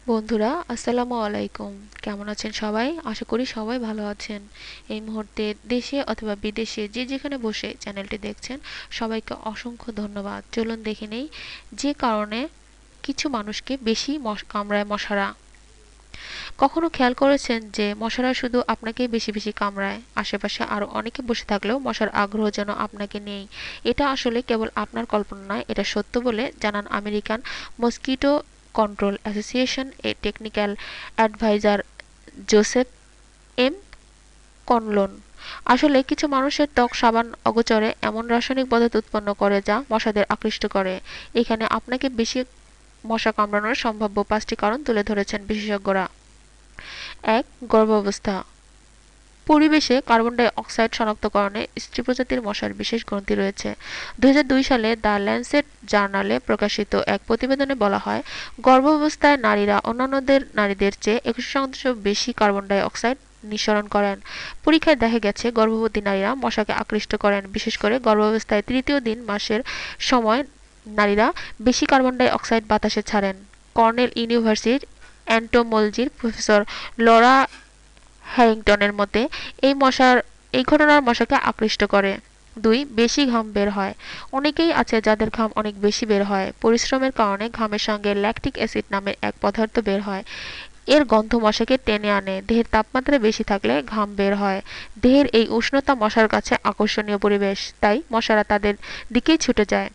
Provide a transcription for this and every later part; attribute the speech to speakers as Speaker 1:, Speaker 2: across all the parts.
Speaker 1: বন্ধুরা আসসালামু আলাইকুম। কেমন আছেন সবাই? আশা করি সবাই ভালো আছেন। এই মুহূর্তে দেশে অথবা বিদেশে যে যেখানে বসে চ্যানেলটি দেখছেন সবাইকে অসংখ্য ধন্যবাদ। চলুন দেখে নেই যে কারণে কিছু মানুষকে বেশি কামড়ায় মশারা। কখনো খেয়াল করেছেন যে মশারা শুধু আপনাকেই বেশি বেশি কামড়ায়? আশেপাশে আরো অনেকে বসে থাকলেও মশার আগ্রহ যেন আপনাকে নেই। এটা আসলে কেবল আপনার কল্পনা নয়, এটা সত্য বলে জানান আমেরিকান মসকিটো কন্ট্রোল অ্যাসোসিয়েশন এর technical adviser Joseph M Conlon. আসলে কিছু মানুষের ত্বক সাবান অগোচরে এমন রাসায়নিক পদার্থ উৎপন্ন করে যা মশাদের আকৃষ্ট করে। এখানে আপনাকে বেশি মশা কামড়ানোর সম্ভাব্য 5টি কারণ তুলে ধরেছেন বিশেষজ্ঞরা। ১. গর্ভাবস্থা। পরিবেশে কার্বন ডাই অক্সাইড শনাক্তকরণে স্ত্রী প্রজাতির মশার বিশেষ গ্রন্থি রয়েছে। 2002 সালে দ্য ল্যান্সেট জার্নালে প্রকাশিত এক প্রতিবেদনে বলা হয়, গর্ভাবস্থায় নারীরা অন্যান্যদের নারীদের চেয়ে 21% বেশি কার্বন ডাই অক্সাইড নিঃসরণ করেন। পরীক্ষায় দেখা গেছে গর্ভবতী নারীরা মশাকে আকৃষ্ট করেন, বিশেষ করে গর্ভাবস্থায় তৃতীয় দিন মাসের সময় নারীরা বেশি কার্বন ডাই অক্সাইড বাতাসে ছাড়েন। কর্নেল ইউনিভার্সিটির এন্টোমোলজির প্রফেসর লরা হ্যারিংটনের মতে এই ঘটনার মশাকে আকৃষ্ট করে। ২. বেশি ঘাম বের হয়। অনেকেই আছে যাদের ঘাম অনেক বেশি বের হয়। পরিশ্রমের কারণে ঘামের সঙ্গে ল্যাকটিক অ্যাসিড নামের এক পদার্থ বের হয়। এর গন্ধ মশাকে টেনে আনে। দেহের তাপমাত্রা বেশি থাকলে ঘাম বের হয়। দেহের এই উষ্ণতা মশার কাছে আকর্ষণীয় পরিবেশ, তাই মশারা তাদের দিকেই ছুটে যায়।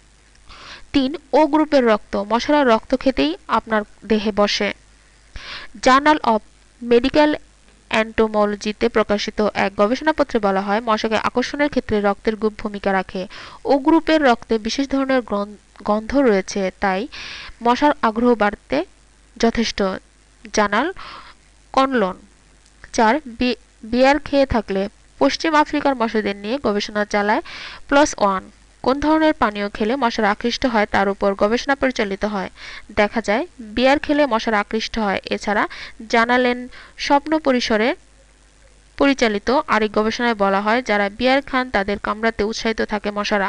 Speaker 1: ৩. ও গ্রুপের রক্ত। মশারা রক্ত খেতেই আপনার দেহে বসে। জার্নাল অব মেডিকেল এন্টোমোলজিতে প্রকাশিত এক গবেষণাপত্রে বলা হয়, মশাকে আকর্ষণের ক্ষেত্রে রক্তের গ্রুপ ভূমিকা রাখে। ও গ্রুপের রক্তে বিশেষ ধরনের গন্ধ রয়েছে, তাই মশার আগ্রহ বাড়তে যথেষ্ট। জানাল কনলন। ৪. বিয়ার খেয়ে থাকলে। পশ্চিম আফ্রিকার মশাদের নিয়ে গবেষণা চালায় প্লাস ওয়ান। কোন ধরনের পানীয় খেলে মশারা আকৃষ্ট হয় তার উপর গবেষণা পরিচালিত হয়। দেখা যায় বিয়ার খেলে মশারা আকৃষ্ট হয়। এছাড়া জানালেন স্বপ্ন পরিসরে পরিচালিত আরেক গবেষণায় বলা হয়, যারা বিয়ার খান তাদের কামড়াতে উৎসাহিত থাকে মশারা।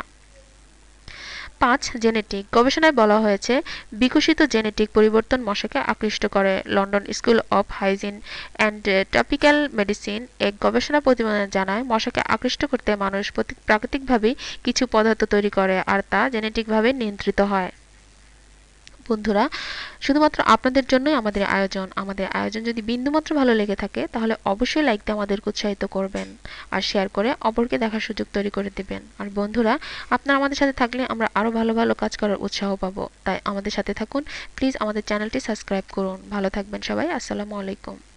Speaker 1: ৫. জেনেটিক। গবেষণায় বলা হয়েছে, বিকশিত জেনেটিক পরিবর্তন মশাকে আকৃষ্ট করে। London school of hygiene and tropical medicine এক গবেষণা প্রতিবেদনে জানায়, মশাকে আকৃষ্ট করতে মানুষ প্রাকৃতিকভাবেই কিছু পদার্থ তৈরি করে আর তা জেনেটিকভাবে নিয়ন্ত্রিত হয়। বন্ধুরা, শুধুমাত্র আপনাদের জন্যই আমাদের আয়োজন যদি বিন্দুমাত্র ভালো লেগে থাকে তাহলে অবশ্যই লাইক দিয়ে আমাদেরকে উৎসাহিত করবেন আর শেয়ার করে অপরকে দেখার সুযোগ তৈরি করে দিবেন। আর বন্ধুরা, আপনারা আমাদের সাথে থাকলে আমরা আরো ভালো ভালো কাজ করার উৎসাহ পাবো, তাই আমাদের সাথে থাকুন। প্লিজ আমাদের চ্যানেলটি সাবস্ক্রাইব করুন। ভালো থাকবেন সবাই। আসসালামু আলাইকুম।